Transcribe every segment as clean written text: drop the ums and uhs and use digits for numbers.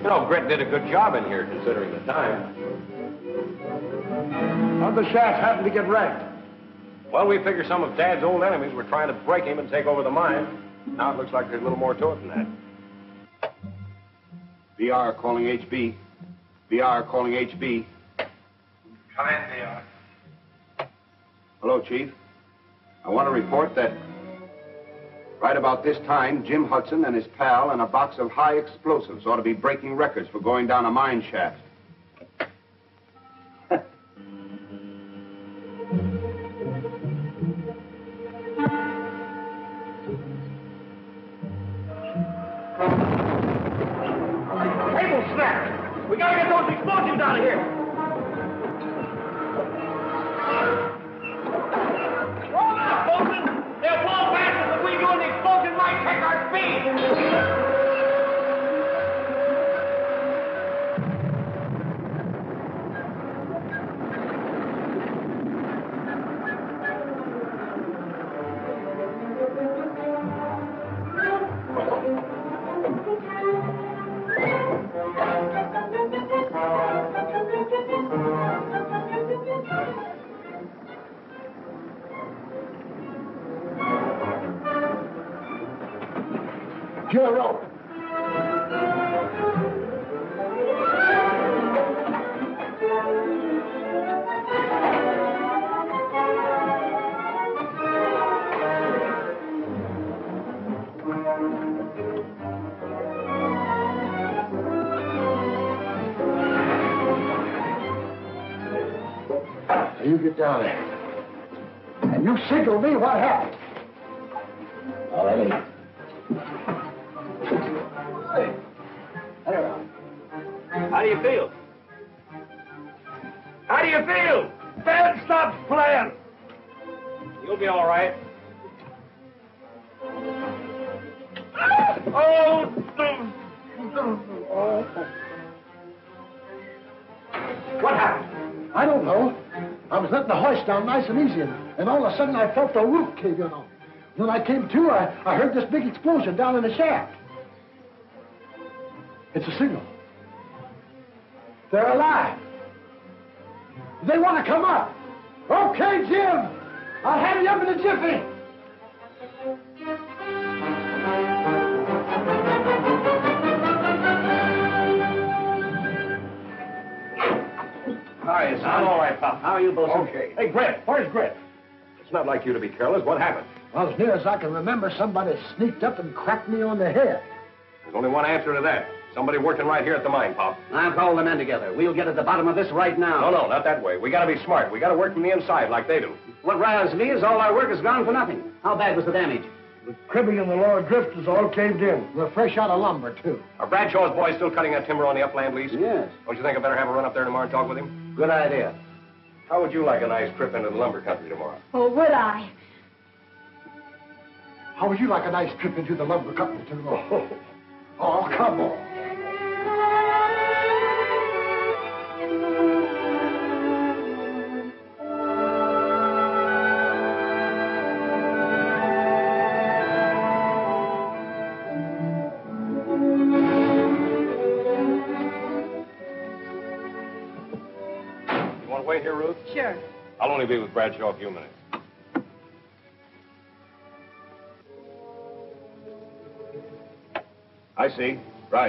You know, Grit did a good job in here, considering the time. How'd the shaft happen to get wrecked? Well, we figure some of Dad's old enemies were trying to break him and take over the mine. Now it looks like there's a little more to it than that. VR calling HB. VR calling HB. Come in, VR. Hello, Chief. I want to report that right about this time, Jim Hudson and his pal and a box of high explosives ought to be breaking records for going down a mine shaft. Cable snapped! We gotta get those explosives out of here! Roll out, Bolton! They'll blow faster than we do, and the explosion might take our speed! Your rope. You get down there. And you signal me what happened. All right. How do you feel? How do you feel? Ben, stop playing. You'll be all right. Oh. What happened? I don't know. I was letting the hoist down nice and easy, and all of a sudden I felt the roof cave in on me. When I came to, I heard this big explosion down in the shaft. It's a signal. They're alive. They want to come up. Okay, Jim. I'll have you up in a jiffy. Hi, son. I'm all right, Pop. How are you, Bolton? Okay. Hey, Grit. Where's Grit? It's not like you to be careless. What happened? Well, as near as I can remember, somebody sneaked up and cracked me on the head. There's only one answer to that. Somebody working right here at the mine, Pop. I'll call the men together. We'll get at the bottom of this right now. No, not that way. We gotta be smart. We gotta work from the inside like they do. What riles me is all our work has gone for nothing. How bad was the damage? The cribbing and the lower drift is all caved in. We're fresh out of lumber, too. Are Bradshaw's boys still cutting that timber on the upland lease? Yes. Don't you think I better have a run up there tomorrow and talk with him? Good idea. How would you like a nice trip into the lumber country tomorrow? Oh, would I? How would you like a nice trip into the lumber company tomorrow? Oh, come on. You want to wait here, Ruth? Sure. I'll only be with Bradshaw a few minutes. I see. Right.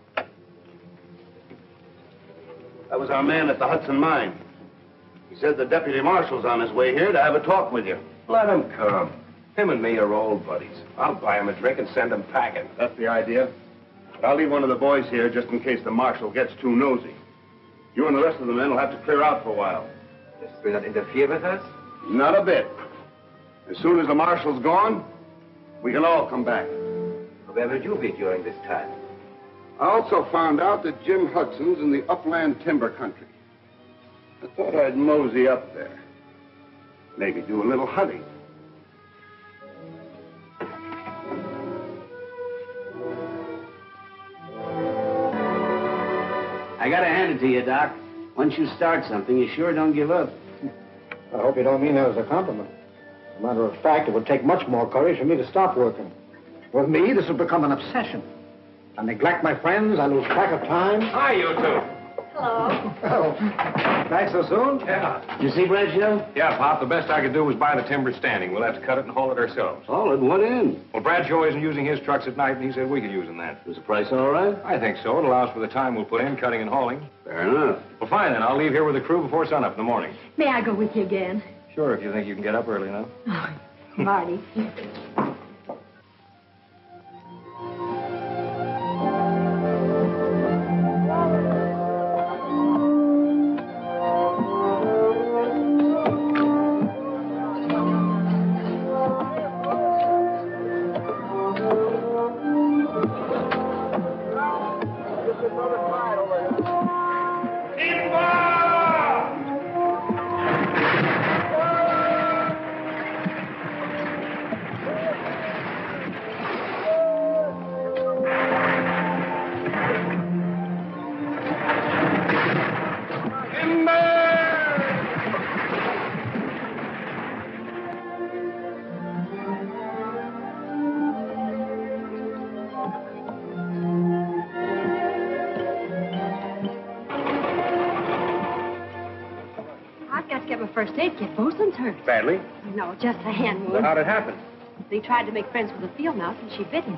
That was our man at the Hudson mine. He said the deputy marshal's on his way here to have a talk with you. Let him come. Him and me are old buddies. I'll buy him a drink and send him packing. That's the idea. But I'll leave one of the boys here just in case the marshal gets too nosy. You and the rest of the men will have to clear out for a while. This will not interfere with us? Not a bit. As soon as the marshal's gone, we can all come back. Where will you be during this time? I also found out that Jim Hudson's in the upland timber country. I thought I'd mosey up there. Maybe do a little hunting. I gotta hand it to you, Doc. Once you start something, you sure don't give up. I hope you don't mean that as a compliment. As a matter of fact, it would take much more courage for me to stop working. With me, this would become an obsession. I neglect my friends. I lose track of time. Hi, you two. Hello. Oh, back so soon? Yeah. Did you see Bradshaw? Yeah, Pop, the best I could do was buy the timber standing. We'll have to cut it and haul it ourselves. All at what end? Well, Bradshaw isn't using his trucks at night, and he said we could use them then. Was the price all right? I think so. It allows for the time we'll put in cutting and hauling. Fair enough. Well, fine, then. I'll leave here with the crew before sunup in the morning. May I go with you again? Sure, if you think you can get up early enough. Oh, Marty. First aid kit. Bosun's hurt. Badly? No, just a hand Well, wound. how'd it happen? He tried to make friends with a field mouse and she bit him.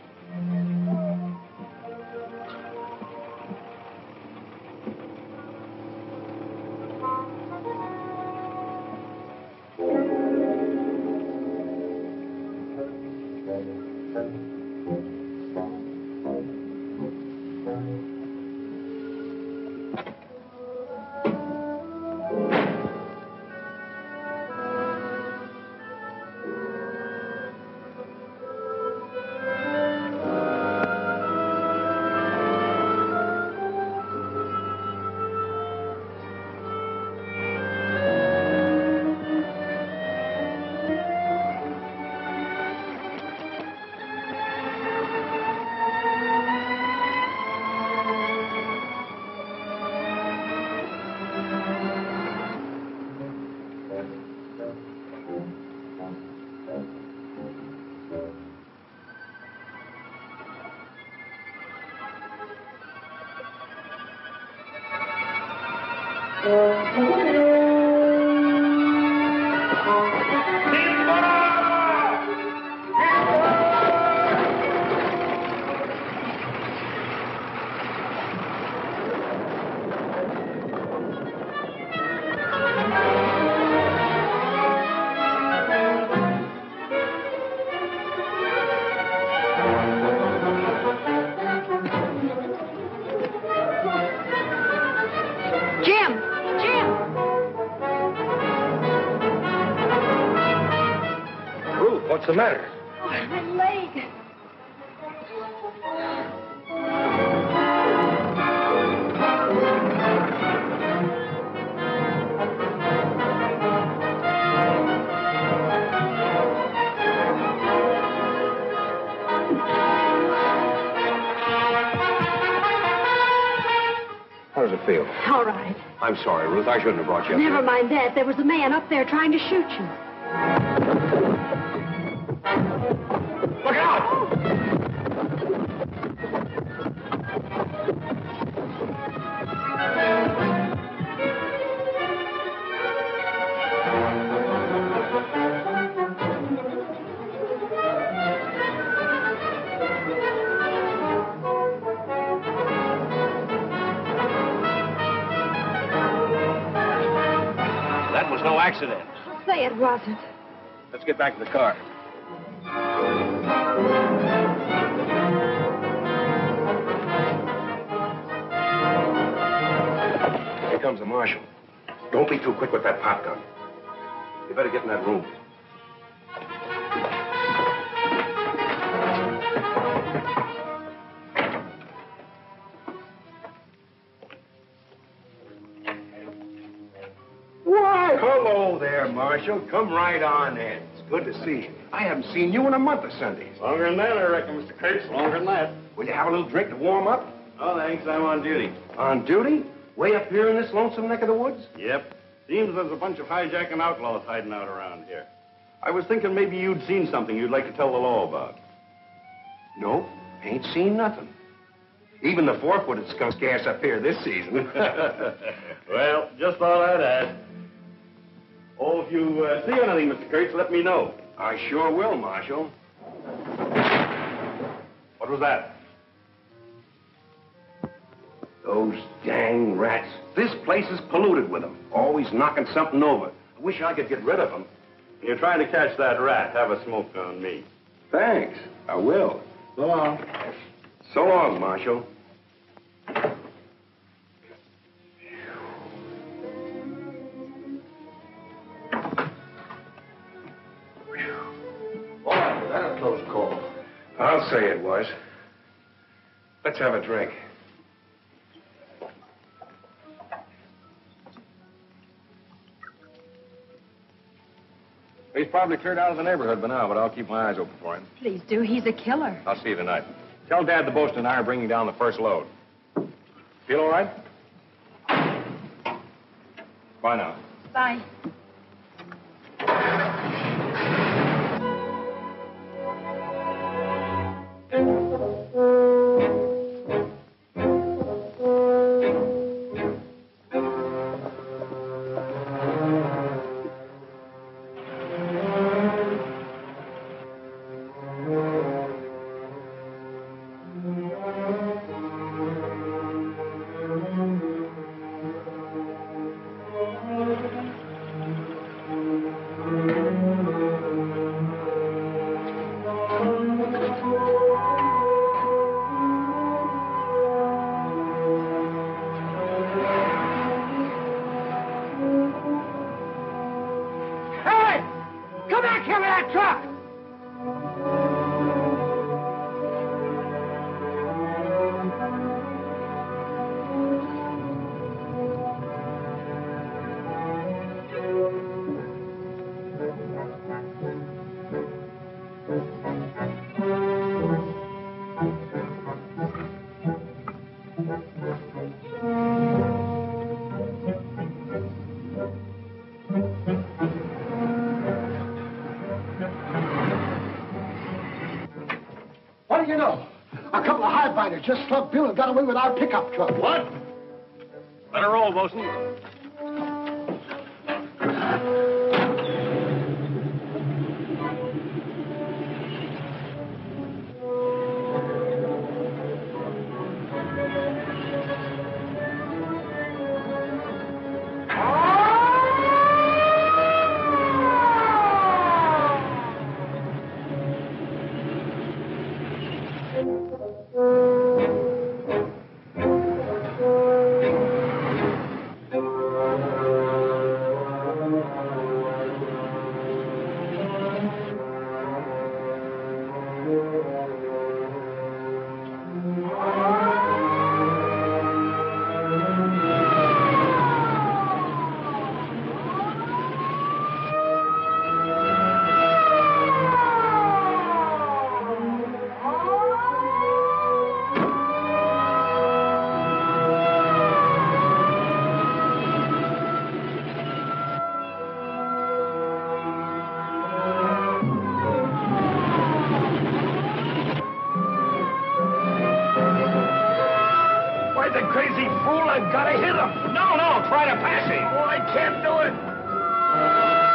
What's the matter? Oh, my leg. How does it feel? All right. I'm sorry, Ruth. I shouldn't have brought you up Never here. mind that. There was a man up there trying to shoot you. Look out! That was no accident. I'll say it wasn't. Let's get back to the car. Here comes the marshal. Don't be too quick with that pop gun. You better get in that room. Why, hello there, Marshal. Come right on in. It's good to see you. I haven't seen you in a month of Sundays. Longer than that, I reckon, Mr. Kurtz. Longer than that. Will you have a little drink to warm up? Oh, thanks. I'm on duty. On duty? Way up here in this lonesome neck of the woods? Yep. Seems there's a bunch of hijacking outlaws hiding out around here. I was thinking maybe you'd seen something you'd like to tell the law about. No, ain't seen nothing. Even the 4-footed skunk scarce up here this season. Well, just thought I'd ask. Oh, if you see anything, Mr. Kurtz, let me know. I sure will, Marshal. What was that? Those dang rats. This place is polluted with them. Always knocking something over. I wish I could get rid of them. You're trying to catch that rat. Have a smoke on me. Thanks. I will. So long. So long, Marshal. Boy, that a close call. I'll say it was. Let's have a drink. He's probably cleared out of the neighborhood by now, but I'll keep my eyes open for him. Please do. He's a killer. I'll see you tonight. Tell Dad the Boast and I are bringing down the first load. Feel all right? Bye now. Bye. What do you know? A couple of highbinders just slugged Bill and got away with our pickup truck. What? Let her roll, Bosun. Crazy fool, I've got to hit him. No, try to pass him. Oh, I can't do it.